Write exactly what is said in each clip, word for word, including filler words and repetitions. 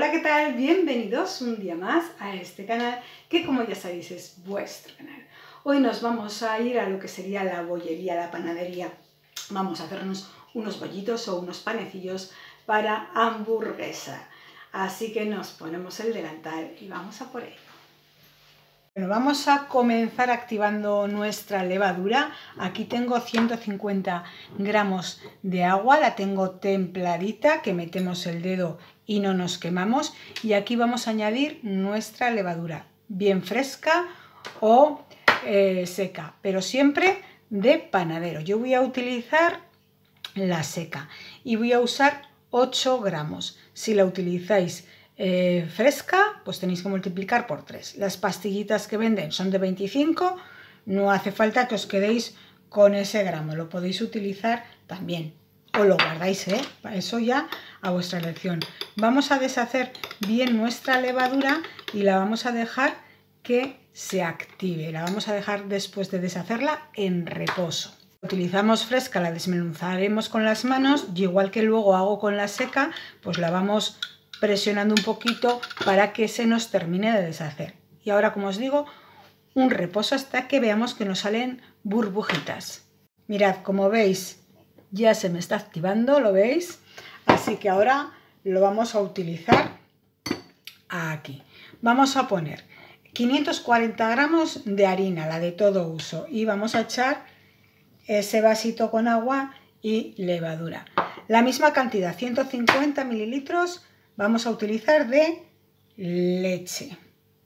Hola, ¿qué tal? Bienvenidos un día más a este canal que, como ya sabéis, es vuestro canal. Hoy nos vamos a ir a lo que sería la bollería, la panadería. Vamos a hacernos unos bollitos o unos panecillos para hamburguesa. Así que nos ponemos el delantal y vamos a por ello. Bueno, vamos a comenzar activando nuestra levadura. Aquí tengo ciento cincuenta gramos de agua, la tengo templadita, que metemos el dedo y no nos quemamos. Y aquí vamos a añadir nuestra levadura, bien fresca o eh, seca, pero siempre de panadero. Yo voy a utilizar la seca y voy a usar ocho gramos. Si la utilizáis Eh, fresca, pues tenéis que multiplicar por tres. Las pastillitas que venden son de veinticinco, no hace falta que os quedéis con ese gramo, lo podéis utilizar también o lo guardáis, ¿eh? Eso ya a vuestra elección. Vamos a deshacer bien nuestra levadura y la vamos a dejar que se active, la vamos a dejar después de deshacerla en reposo. Utilizamos fresca, la desmenuzaremos con las manos y igual que luego hago con la seca, pues la vamos presionando un poquito para que se nos termine de deshacer. Y ahora, como os digo, un reposo hasta que veamos que nos salen burbujitas. Mirad, como veis, ya se me está activando, ¿lo veis? Así que ahora lo vamos a utilizar aquí. Vamos a poner quinientos cuarenta gramos de harina, la de todo uso, y vamos a echar ese vasito con agua y levadura. La misma cantidad, ciento cincuenta mililitros, vamos a utilizar de leche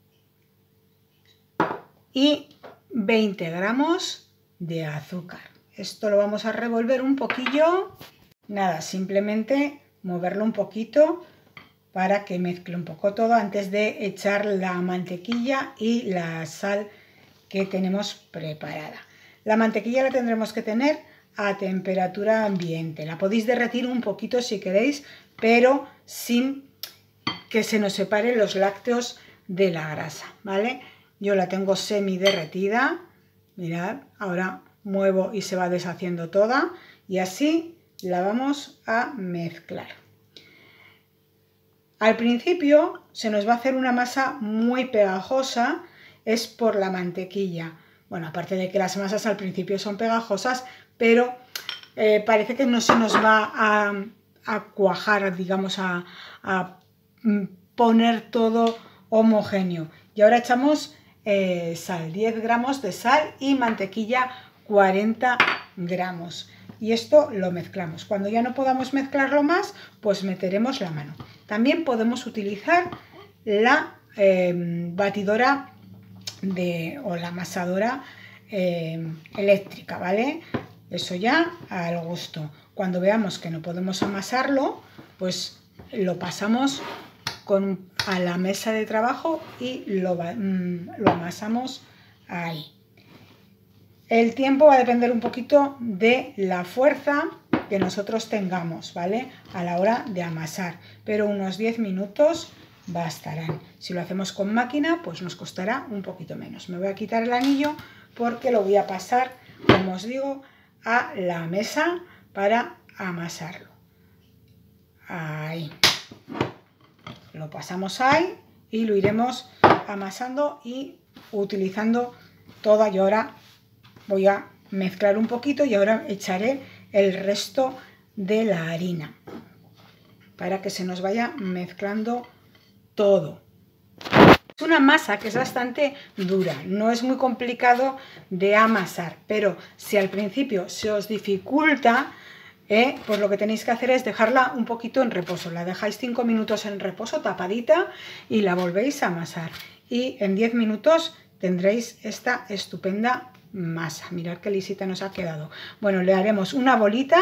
y veinte gramos de azúcar. Esto lo vamos a revolver un poquillo, nada, simplemente moverlo un poquito para que mezcle un poco todo antes de echar la mantequilla y la sal que tenemos preparada. La mantequilla la tendremos que tener a temperatura ambiente. La podéis derretir un poquito si queréis, pero sin que se nos separen los lácteos de la grasa, ¿vale? Yo la tengo semi derretida, mirad, ahora muevo y se va deshaciendo toda y así la vamos a mezclar. Al principio se nos va a hacer una masa muy pegajosa, es por la mantequilla. Bueno, aparte de que las masas al principio son pegajosas, pero eh, parece que no se nos va a, a cuajar, digamos, a, a poner todo homogéneo. Y ahora echamos eh, sal, diez gramos de sal y mantequilla cuarenta gramos. Y esto lo mezclamos. Cuando ya no podamos mezclarlo más, pues meteremos la mano. También podemos utilizar la eh, batidora de, o la amasadora eh, eléctrica, ¿vale? Eso ya al gusto. Cuando veamos que no podemos amasarlo, pues lo pasamos con, a la mesa de trabajo y lo, mmm, lo amasamos ahí. El tiempo va a depender un poquito de la fuerza que nosotros tengamos, ¿vale? A la hora de amasar, pero unos diez minutos bastarán. Si lo hacemos con máquina, pues nos costará un poquito menos. Me voy a quitar el anillo porque lo voy a pasar, como os digo, a la mesa para amasarlo. Ahí. Lo pasamos ahí y lo iremos amasando y utilizando toda. Y ahora voy a mezclar un poquito y ahora echaré el resto de la harina para que se nos vaya mezclando todo. Es una masa que es bastante dura, no es muy complicado de amasar, pero si al principio se os dificulta, eh, pues lo que tenéis que hacer es dejarla un poquito en reposo. La dejáis cinco minutos en reposo tapadita y la volvéis a amasar. Y en diez minutos tendréis esta estupenda masa. Mirad qué lisita nos ha quedado. Bueno, le haremos una bolita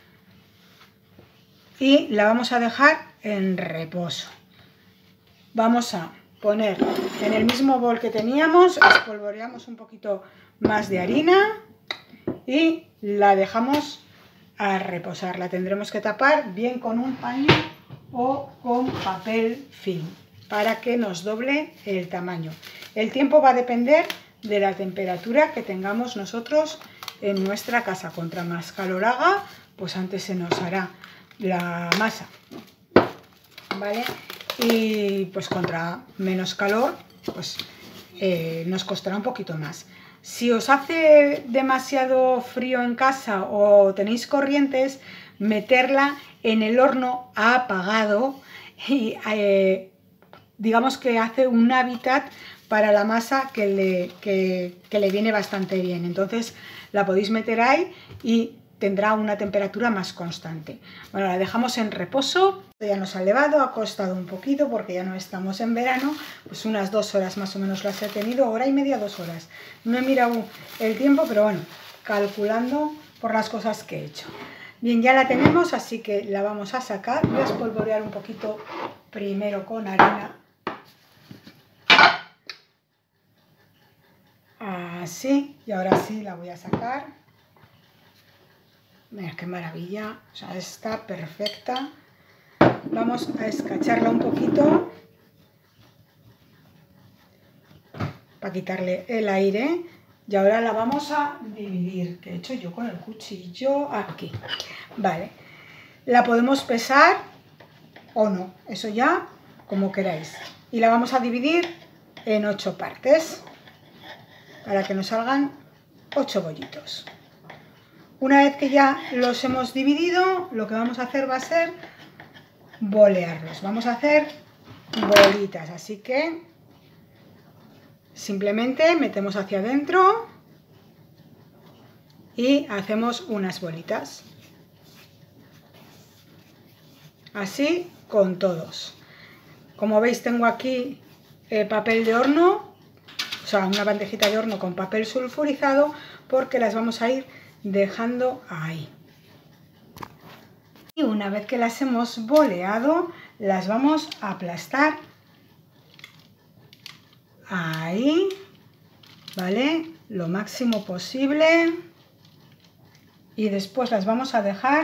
y la vamos a dejar en reposo. Vamos a poner en el mismo bol que teníamos, espolvoreamos un poquito más de harina y la dejamos a reposar. La tendremos que tapar bien con un paño o con papel film para que nos doble el tamaño. El tiempo va a depender de la temperatura que tengamos nosotros en nuestra casa. Contra más calor haga, pues antes se nos hará la masa, ¿vale? y pues contra menos calor pues eh, nos costará un poquito más. Si os hace demasiado frío en casa o tenéis corrientes, meterla en el horno apagado y eh, digamos que hace un hábitat para la masa que le, que, que le viene bastante bien. Entonces la podéis meter ahí y tendrá una temperatura más constante. Bueno, la dejamos en reposo. Ya nos ha elevado, ha costado un poquito porque ya no estamos en verano. Pues unas dos horas más o menos las he tenido, hora y media, dos horas. No he mirado el tiempo, pero bueno, calculando por las cosas que he hecho. Bien, ya la tenemos, así que la vamos a sacar. Voy a espolvorear un poquito primero con arena. Así, y ahora sí la voy a sacar. Mira qué maravilla, o sea, está perfecta. Vamos a escacharla un poquito para quitarle el aire. Y ahora la vamos a dividir, que he hecho yo con el cuchillo aquí. Vale, la podemos pesar o no, eso ya como queráis. Y la vamos a dividir en ocho partes para que nos salgan ocho bollitos. Una vez que ya los hemos dividido, lo que vamos a hacer va a ser bolearlos. Vamos a hacer bolitas, así que simplemente metemos hacia adentro y hacemos unas bolitas. Así con todos. Como veis, tengo aquí eh, papel de horno, o sea, una bandejita de horno con papel sulfurizado, porque las vamos a ir dejando ahí. Y una vez que las hemos boleado, las vamos a aplastar ahí, ¿vale? Lo máximo posible. Y después las vamos a dejar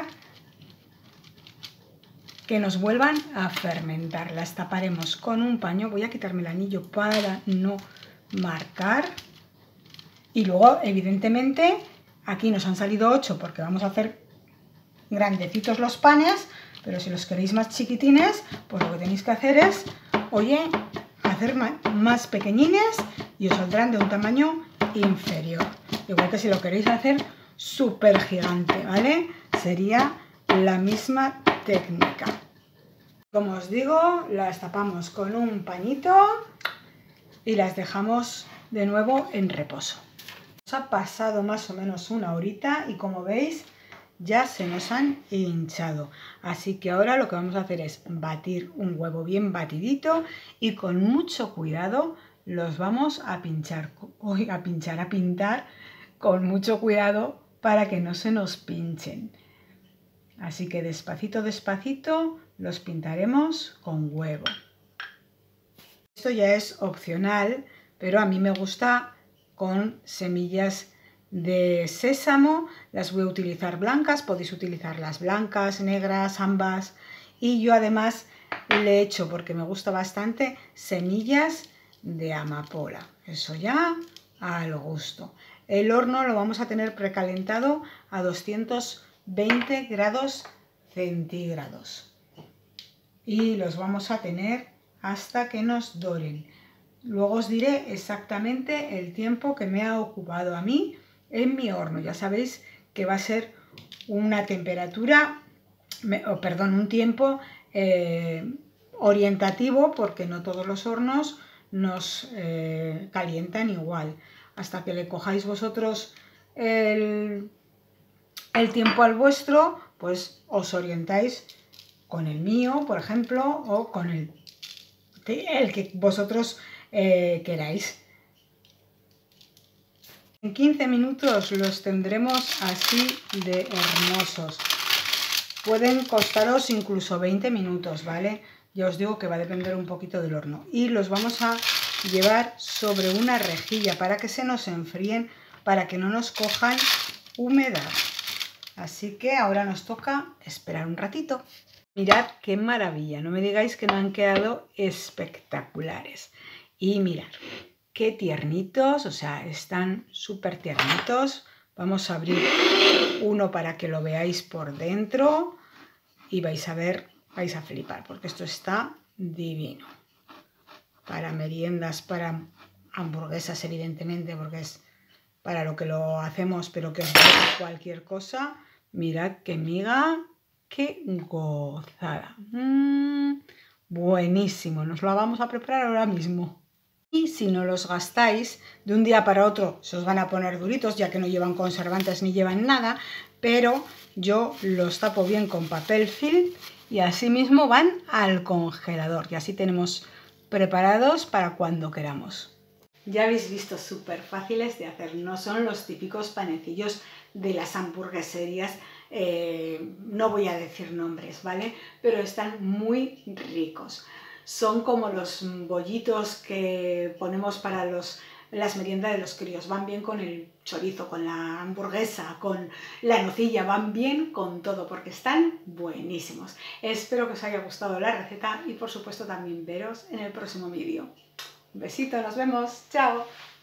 que nos vuelvan a fermentar. Las taparemos con un paño. Voy a quitarme el anillo para no marcar. Y luego, evidentemente, aquí nos han salido ocho porque vamos a hacer grandecitos los panes, pero si los queréis más chiquitines, pues lo que tenéis que hacer es, oye, hacer más pequeñines y os saldrán de un tamaño inferior. Igual que si lo queréis hacer súper gigante, ¿vale? Sería la misma técnica. Como os digo, las tapamos con un pañito y las dejamos de nuevo en reposo. Nos ha pasado más o menos una horita y como veis ya se nos han hinchado. Así que ahora lo que vamos a hacer es batir un huevo bien batidito y con mucho cuidado los vamos a pinchar, uy, a pinchar, a pintar con mucho cuidado para que no se nos pinchen. Así que despacito, despacito los pintaremos con huevo. Esto ya es opcional, pero a mí me gusta con semillas de sésamo. Las voy a utilizar blancas, podéis utilizar las blancas, negras, ambas. Y yo además le echo, porque me gusta bastante, semillas de amapola. Eso ya al gusto. El horno lo vamos a tener precalentado a doscientos veinte grados centígrados. Y los vamos a tener hasta que nos doren. Luego os diré exactamente el tiempo que me ha ocupado a mí en mi horno. Ya sabéis que va a ser una temperatura, oh, perdón, un tiempo eh, orientativo, porque no todos los hornos nos eh, calientan igual. Hasta que le cojáis vosotros el, el tiempo al vuestro, pues os orientáis con el mío, por ejemplo, o con el, el que vosotros eh, queráis. En quince minutos los tendremos así de hermosos. Pueden costaros incluso veinte minutos, ¿vale? Ya os digo que va a depender un poquito del horno. Y los vamos a llevar sobre una rejilla para que se nos enfríen, para que no nos cojan humedad. Así que ahora nos toca esperar un ratito. Mirad qué maravilla, no me digáis que no han quedado espectaculares. Y mirad, qué tiernitos, o sea, están súper tiernitos. Vamos a abrir uno para que lo veáis por dentro y vais a ver, vais a flipar, porque esto está divino. Para meriendas, para hamburguesas, evidentemente, porque es para lo que lo hacemos, pero que os dejo cualquier cosa. Mirad qué miga, qué gozada. Mm, buenísimo, nos lo vamos a preparar ahora mismo. Y si no los gastáis, de un día para otro se os van a poner duritos, ya que no llevan conservantes ni llevan nada, pero yo los tapo bien con papel film y así mismo van al congelador. Y así tenemos preparados para cuando queramos. Ya habéis visto, súper fáciles de hacer, no son los típicos panecillos de las hamburgueserías, eh, no voy a decir nombres, ¿vale? Pero están muy ricos. Son como los bollitos que ponemos para los, las meriendas de los críos, van bien con el chorizo, con la hamburguesa, con la nocilla, van bien con todo porque están buenísimos. Espero que os haya gustado la receta y por supuesto también veros en el próximo vídeo. Un besito, nos vemos, chao.